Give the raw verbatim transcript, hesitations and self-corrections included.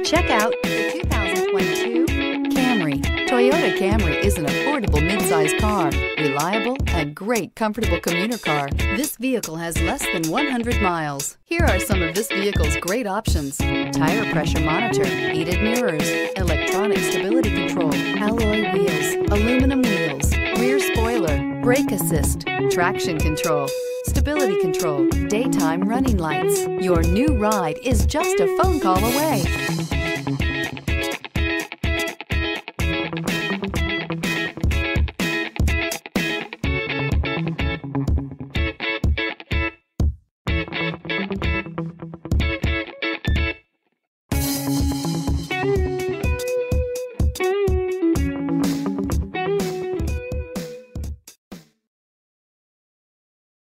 Check out the two thousand twenty-two Camry. Toyota Camry is an affordable midsize car, reliable and great comfortable commuter car. This vehicle has less than one hundred miles. Here are some of this vehicle's great options: tire pressure monitor, heated mirrors, electronic stability control, alloy wheels, aluminum wheels, rear spoiler, brake assist, traction control, stability control, daytime running lights. Your new ride is just a phone call away.